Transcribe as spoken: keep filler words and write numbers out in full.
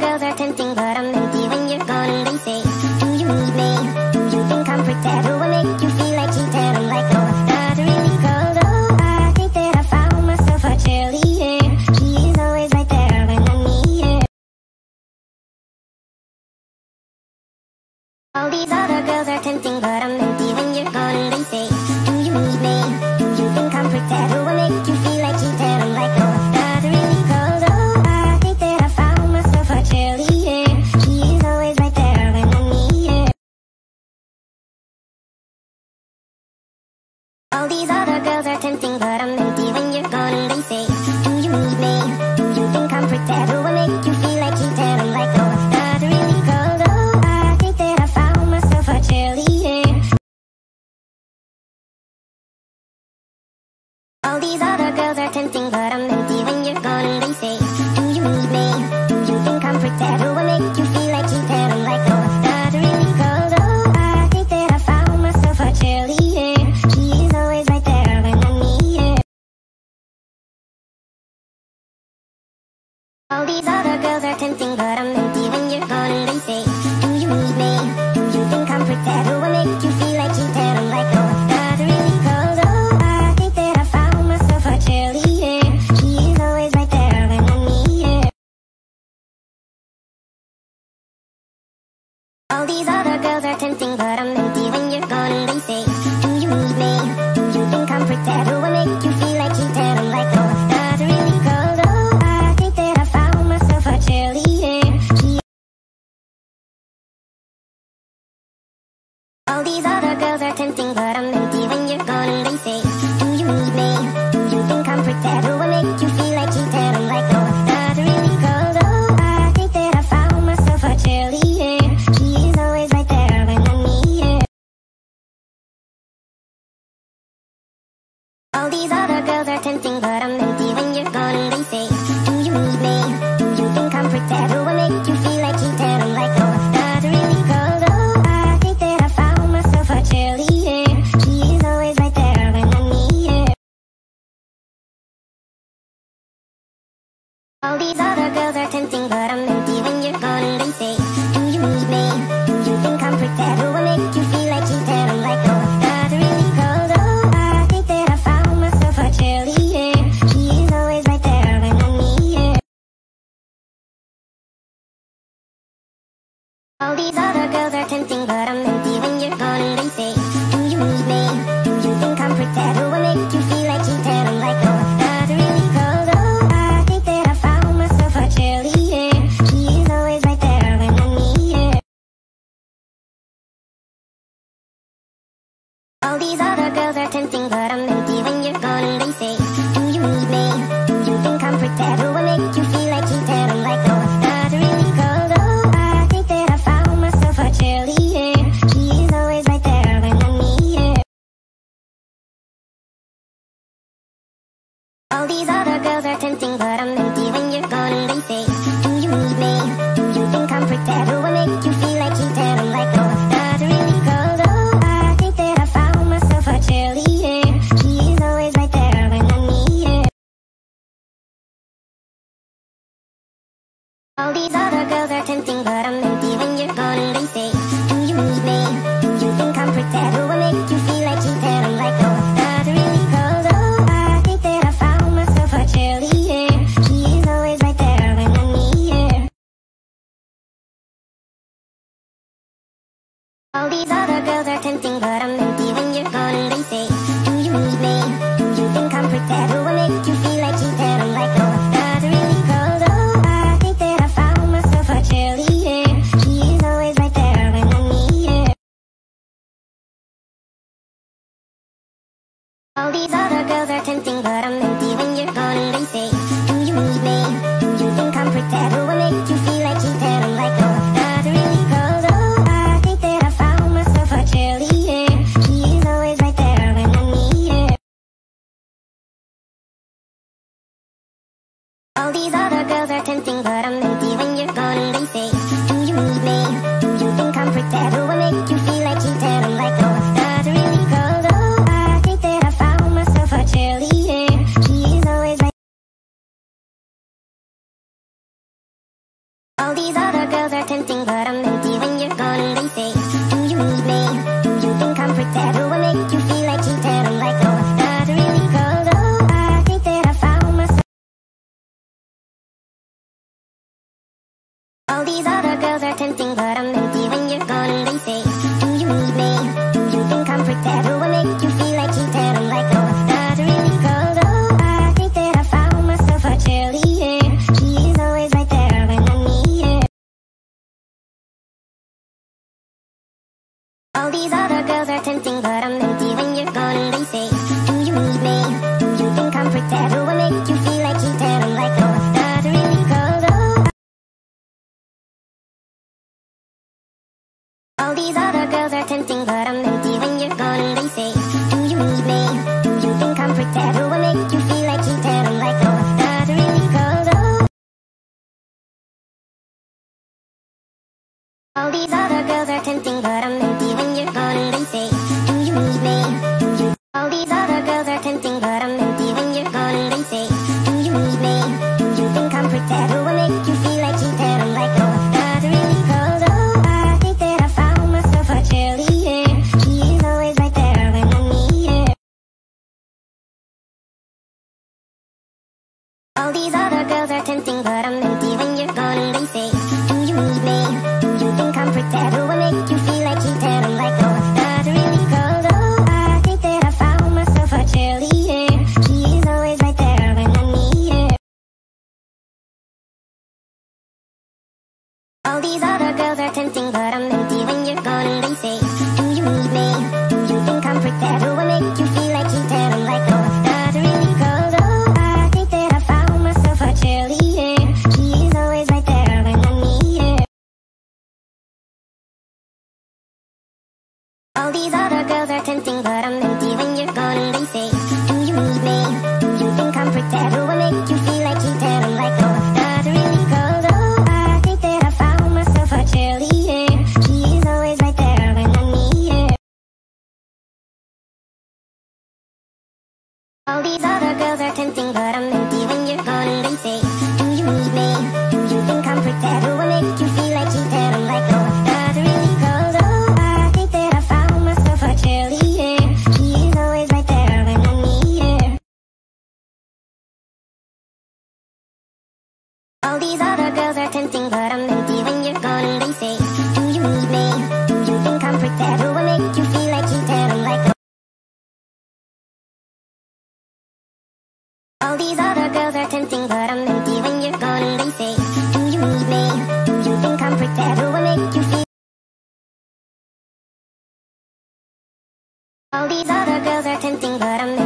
girls are tempting, but I'm empty when you're gone. And they say, do you need me? Do you think I'm pretend? Do I make you feel like cheating? I'm like, no, not really, girl. Oh, I think that I found myself a cheerleader. She is always right there when I need her. All these other girls are tempting, but I'm empty when you're gone. And they say, do you need me? Do you think I'm pretend? Do I make you feel like cheating? I'm like, no, not really, girl. Oh, I think that I found myself a cheerleader. She is always right there when I need her. All these other girls are tempting, but I'm empty when you're gone. And they say, do you need me? Do you think I'm pretend? Do I make you feel like cheating? I'm like, no, not really, girl. Oh, I think that I found myself a cheerleader. All these other girls are tempting, but I'm empty when you're gone. And they say, do you need me? Do you think I'm pretend? Do I make you feel like cheating? I'm like, no, not really, girl. Oh, I think that I found myself a cheerleader. She is always right there when I need her. All these other girls are tempting, but I'm empty when you're gone. And they say, do you need me? Do you think I'm pretend? Do I make you feel like cheating? I'm like, no, not really, girl. Oh, I think that I found myself a cheerleader. She is always right there when I need her. All these other girls are tempting, but I'm empty when you're gone. And they say, do you need me? Do you think I'm pretend? Do I make you feel like cheating? I'm like, no, not really, girl. Oh, I think that I found myself a cheerleader. She All these other girls are tempting, but I'm empty when you're gone. And they say, do you need me? Do you think I'm pretend? Do I make you feel like cheating? I'm like, no, not really, girl. Oh, I think that I found myself a cheerleader. She is always right there when I need her. All these other girls are tempting, but I'm empty when you're gone. And they say, do you need me? Do you think I'm pretend? Do I make you feel like cheating? I'm like, no, not really, girl. Oh, I think that I found myself a cheerleader. She is always right there when I need her. All these other girls are tempting, but I'm empty when you're gone. And they say, do you need me? Do you think I'm pretend? Do I make you feel like cheating? I'm like, no, not really, girl. Oh, I think that I found myself a cheerleader. She is always right there when I need her. All these other girls are tempting, but I'm empty when you're gone. And they say, do you need me? Do you think I'm pretend? Do I make you feel like cheating? I'm like, no, not really, girl. Oh, I think that I found myself a cheerleader. She is always right there when I need her. All these other girls are tempting, but I'm empty when you're gone. And they say, do you need me? Do you think I'm pretend? Do I make you feel like cheating? I'm like, no, not really, girl. Oh, I think that I found myself a cheerleader. She is always right there when I need her. All these other girls are tempting, but I'm empty when you're gone. And they say, do you need me? Do you think I'm pretend? Do I make you feel like cheating? I'm like, no, not really, girl. Oh, I think that I found myself a cheerleader. She is always right there when I need her. All these other girls are tempting, but I'm empty when you're gone. And they say, do you need me? Do you think I'm pretend? Do I make you feel like cheating? I'm like, no, not really, girl. Oh, I think that I found myself a cheerleader. She make you feel like you can. I'm like, no, not really, 'cause oh, all these other girls are tempting, but I'm empty when you're gone. And they say, do you need me? Do you think I'm pretend? Do I make you feel like you can? I'm like, no, not really, 'cause oh, all these other girls are tempting, but I'm empty when you're gone. And they say, do you need me? Do you? All these other girls are tempting, but I'm empty when you're gone. And they say, do you need me? Do you think I'm pretend? Do I make you feel like you can? I'm like, no, not really, 'cause oh, I think that I found myself a cheerleader. She is always right there when I need her. All these other girls are tempting, but I'm empty when you're gone. And they say, do you need me? Do you think I'm pretend? Do I make you feel like you can? I'm like, no, not really, 'cause oh, I think that I found myself a cheerleader. She is always right there when I need her. All these other girls are tempting, but I'm empty when you're gone. And they say, do you need me? Do you think I'm pretend? Do I make you feel like you can? I'm like, no, not really, 'cause oh, I think that I found myself a cheerleader. She is always right there when I need her. All these other girls are tempting, but I'm empty when you're gone. And they say, do you need me? Do you think I'm pretend? Do I make you feel like you can? I'm like, no, not really, 'cause oh, I think that I found myself a cheerleader. She is always right there when I need her. All these other girls are tempting, but I'm empty when you're gone. And they say, do you need me? Do you think I'm pretend? Do I make you feel like you can? I'm like, no, not really, 'cause oh, I think that I found myself a cheerleader. She is always right there when I need her. All these other girls are tempting, but I'm empty when you're gone. And they say, do you need me? Do you think I'm pretend? Do I make you feel like you can? I'm like, no. All these other girls are tempting, but I'm empty when you're gone. And they say, do you need me? Do you think I'm pretend? Do I make you feel? All these other girls are tempting, but I'm